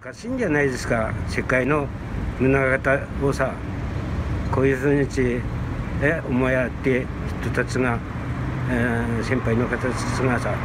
おかしいんじゃないですか。世界の宗像をさ、こういうふうに思いやって人たちが、先輩の方たちがさ、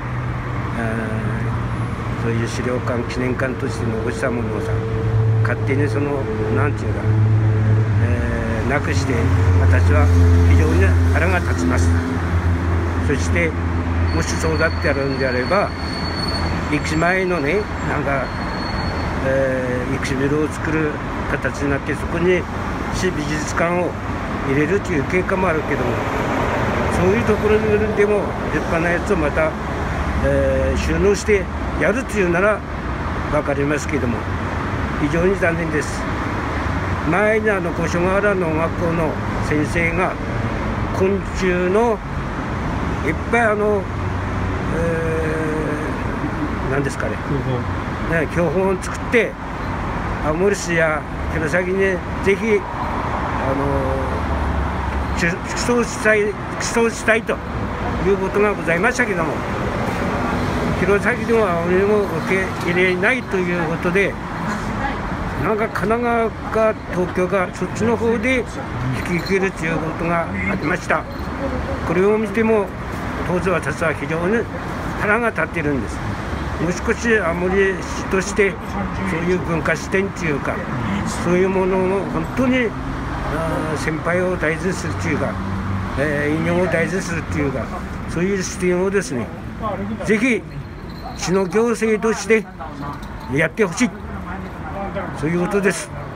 そういう資料館記念館として残したものをさ、勝手になんていうか、なくして私は非常に腹が立ちます。そしてもしそうだってやるんであれば、駅前のね、なんか、駅ビルを作る形になって、そこに市美術館を入れるという経過もあるけども、そういうところにでも立派なやつをまた、収納してやるというなら分かりますけども、非常に残念です。前に五所川原農学校の先生が昆虫のいっぱい何ですかね、標本を作って青森市や弘前にぜひ寄贈したいということがございましたけども、弘前では青森も受け入れないということで、なんか神奈川か東京かそっちの方で引き受けるということがありました。これを見ても当時私は非常に腹が立っているんです。もう少し青森市としてそういう文化視点というか、そういうものを本当に先輩を大事にするというか、引用を大事にするというか、そういう視点をですね、ぜひ市の行政としてやってほしい、そういうことです。